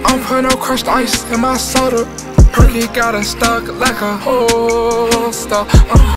I'm putting no crushed ice in my soda. Perky got it stuck like a holster.